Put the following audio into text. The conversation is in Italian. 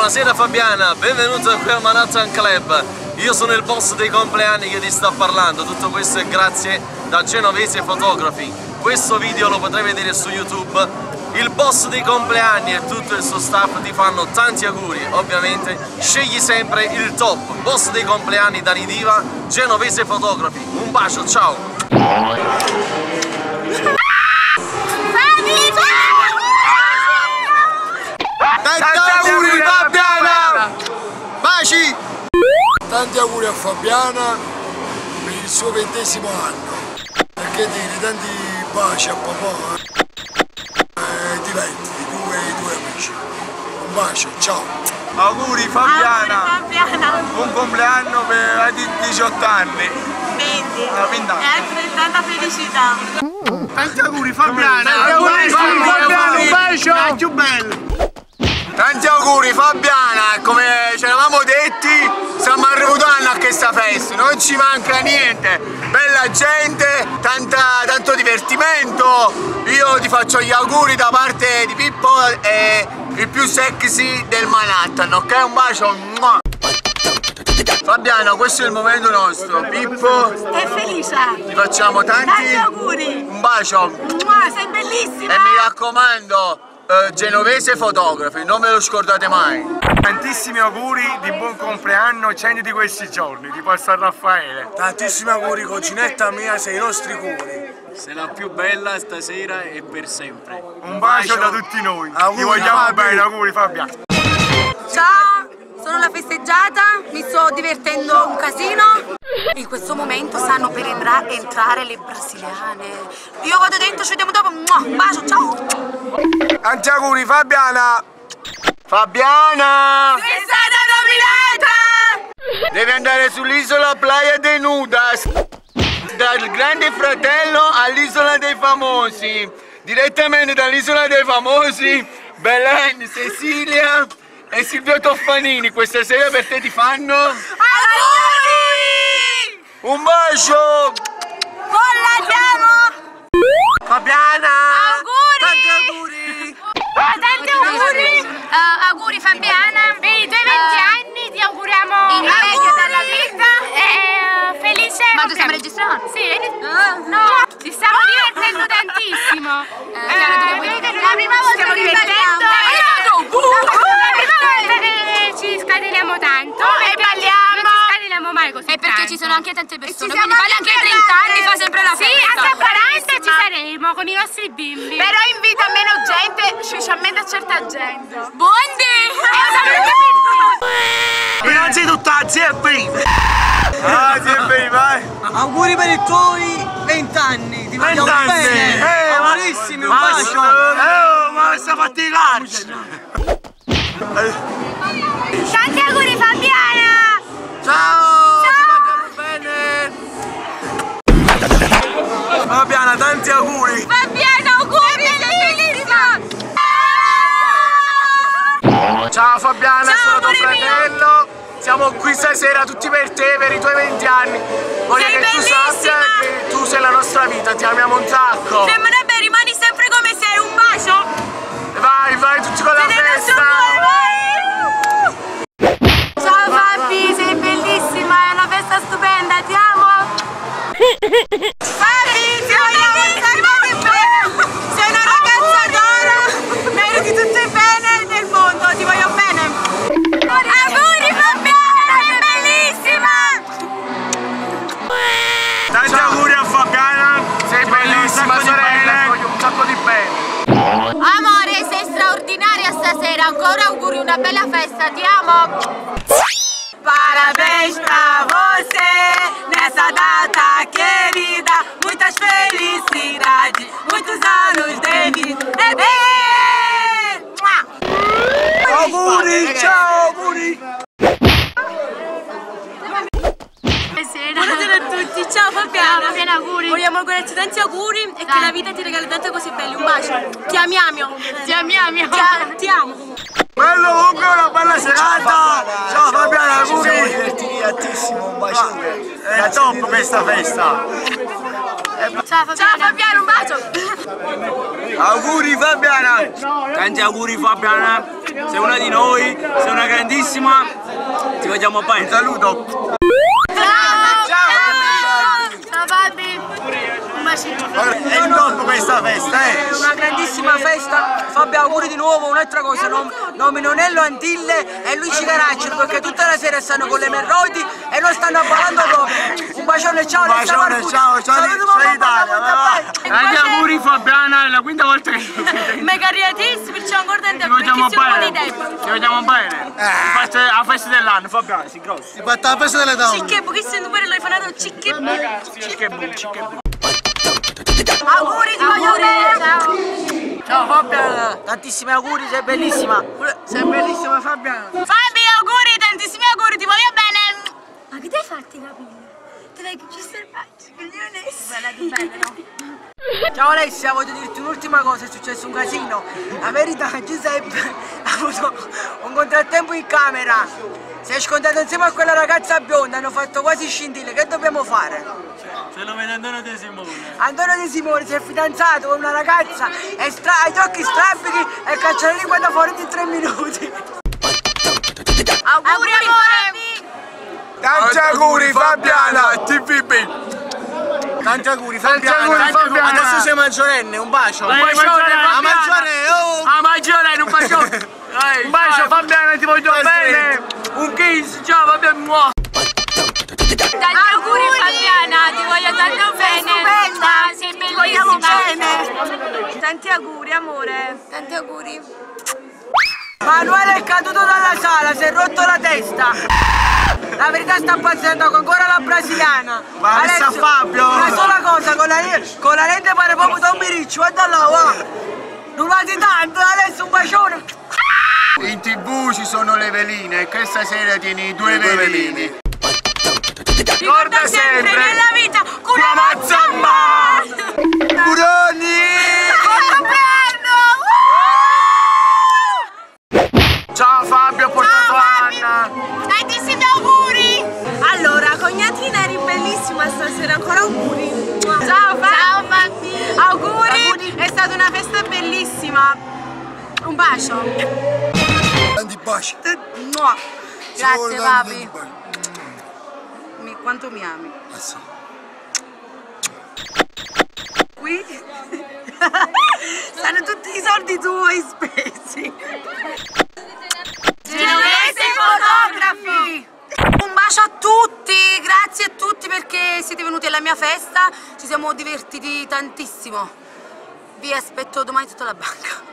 Buonasera Fabiana, benvenuto qui al Manhattan Club. Io sono il boss dei compleanni che ti sta parlando. Tutto questo è grazie da Genovese Photography. Questo video lo potrai vedere su YouTube. Il boss dei compleanni e tutto il suo staff ti fanno tanti auguri. Ovviamente scegli sempre il top. Boss dei compleanni Dani Diva, Genovese Photography. Un bacio, ciao! Tanti auguri Fabiana! Baci! Tanti auguri a Fabiana per il suo 20° anno. Perché dire, tanti baci a papà e diverti, i due amici. Un bacio, ciao! Auguri Fabiana! Fabiana! Buon compleanno per 18 anni! 20! E altrettanta felicità! Tanti auguri Fabiana! Tanti auguri Fabiana! Un bacio! È più bello! Tanti auguri Fabiana, come ci eravamo detti, stiamo arrivando a questa festa, non ci manca niente, bella gente, tanto divertimento, io ti faccio gli auguri da parte di Pippo e il più sexy del Manhattan, ok? Un bacio! Fabiana, questo è il momento nostro, Pippo È felice! ti facciamo Tanti auguri! un bacio Sei bellissima! e mi raccomando, Genovese Photography, non me lo scordate mai. Tantissimi auguri di buon compleanno, 100 di questi giorni, tipo a San Raffaele. Tantissimi auguri coginetta mia, sei i nostri cuori. Sei la più bella stasera e per sempre. Un bacio da tutti noi. Auguri, Ti vogliamo Fabi. bene, auguri Fabiana. Ciao! Sono la festeggiata, mi sto divertendo un casino. In questo momento stanno per entrare le brasiliane. Io vado dentro, ci vediamo dopo. Un bacio, ciao! Tanti auguri Fabiana! Fabiana! Sei stata nominata! Devi andare sull'isola Playa de Nudas. Dal Grande Fratello all'isola dei famosi. Direttamente dall'isola dei famosi, Belen, Cecilia e Silvio Toffanini questa sera per te ti fanno Auguri! un bacio! Vogliamo! Fabiana! Auguri! Tanti auguri! Tanti auguri! Auguri Fabiana! Per i tuoi 20 anni ti auguriamo il meglio dalla vita e felice! Ma tu stiamo registrando? Sì, no! Ci stiamo divertendo tantissimo! La prima volta che divertendo! La prima volta che ci scateniamo tanto e balliamo! Non ci scateniamo mai così. E perché ci sono anche tante persone, quindi fai anche 30 anni, fa sempre la festa! Sì, anche a 40 ci saremo con i nostri bimbi! Però invita meno gente, specialmente a certa gente! Buondì! Innanzitutto a zia prima! Ah, zia prima, vai! Auguri per i tuoi 20 anni, ti vogliamo 20 anni. bene! Amorissimi, un bacio! Ma sta faticando! Tanti auguri Fabiana! Ciao! Ciao! Bene! Fabiana, tanti auguri! Fabiana, auguri! Sei bellissima! Ciao Fabiana, Ciao, sono tuo amore mio. fratello! Siamo qui stasera tutti per te, per i tuoi 20 anni! Voglio Sei che tu bellissima. sappia che tu sei la nostra vita, ti amiamo un sacco! Beh, rimani sempre come sei, un bacio! Vai tutti con la Sei nel nostro festa! cuore, vai! Ciao Fabi, sei bellissima, è una festa stupenda, ti amo! Fabi, ti vogliamo un sacco di bene! Sei una ragazza d'oro! Meriti tutto il bene del mondo, ti voglio bene! Auguri Fabiana, sei bellissima! Tanti auguri a Fabiana! Sei bellissima sorella, ti voglio un sacco di bene! Amore, sei straordinaria stasera, ancora auguri, una bella festa, ti amo! Parabéns pra você nessa data querida, muitas felicidades, muitos anos de vida. Auguri, ciao auguri! Buonasera a tutti, ciao Fabiana! Buoni auguri! Vogliamo augurarti tanti auguri e che la vita ti regali tante cose belle, un bacio! Ti amiamo! Ti amiamo! Ti amo! Bello comunque, una bella serata! Ciao Fabiana, Ci siamo auguri! divertiti tantissimo, un bacione! È top questa festa! Ciao Fabiana, un bacio! Auguri Fabiana! Tanti auguri Fabiana sei una di noi, sei una grandissima, ti vogliamo bene. Un saluto. Ciao Fabi. Un bacino. È il top questa festa, È una grandissima festa, Fabio auguri di nuovo. Un'altra cosa, nomino Nello Antille e Luigi Caracciolo perché tutta la sera stanno con le Merrodi e non stanno ballando proprio. Un bacione, ciao, ciao Italia. Tanti auguri Fabiana, è la quinta volta che Mega riatissimi, c'è ancora tanto ti vogliamo di bene. tempo. Ti vogliamo bene. Fate la festa dell'anno, Fabiana, si grosso. Si fatta la festa delle donne. Cicche, pochissimo pure l'hai fatto cicche. Auguri, ti voglio bene. Ciao. Ciao Fabiana, tantissimi auguri, sei bellissima. Sei bellissima Fabiana. Fabi, auguri, tantissimi auguri, ti voglio bene. Ma che ti hai fatto i capelli? Te l'hai chiuso il faccio, bella di bella, no? Ciao Alessia, voglio dirti un'ultima cosa, è successo un casino. La verità, Giuseppe ha avuto un contrattempo in camera. Si è scontato insieme a quella ragazza bionda, hanno fatto quasi scintille, che dobbiamo fare? Se lo vede Antonio De Simone. Antonio De Simone si è fidanzato con una ragazza, ha gli occhi strabichi e caccia la lingua da fuori di 3 minuti. Auguri amore! Tanti auguri Fabiana, TVB. Tanti auguri Fabiana. Adesso sei maggiorenne, un bacio. Un bacione, a maggiorenne, oh. A maggiorenne, un bacione. Un bacio Fabiana, ti voglio bene. Un kiss, ciao Fabiana. Tanti auguri Fabiana, ti voglio tanto bene. Sei bellissima. Tanti auguri amore. Tanti auguri. Manuele è caduto dalla sala, si è rotto la testa. La verità sta impazzendo ancora la brasiliana. Ma Alessio, Fabio! Una sola cosa, con la lente pare proprio Tommy Ricci, guarda là, va! Non vadi tanto, adesso un bacione! In TV ci sono le veline e questa sera tieni 2 velini. Ricorda sempre nella vita una mazzamma! Curoni! Ciao Fabio, ho portato Anna! Tantissimi auguri! Allora, cognatina eri bellissima stasera, ancora auguri! Ciao Fabi! Auguri! È stata una festa bellissima! Un bacio! Tanti baci! Grazie Fabi! Quanto mi ami? Qui stanno tutti i soldi tuoi spesi! Genovese fotografi! Un bacio a tutti, grazie a tutti perché siete venuti alla mia festa, ci siamo divertiti tantissimo. Vi aspetto domani tutta la banca.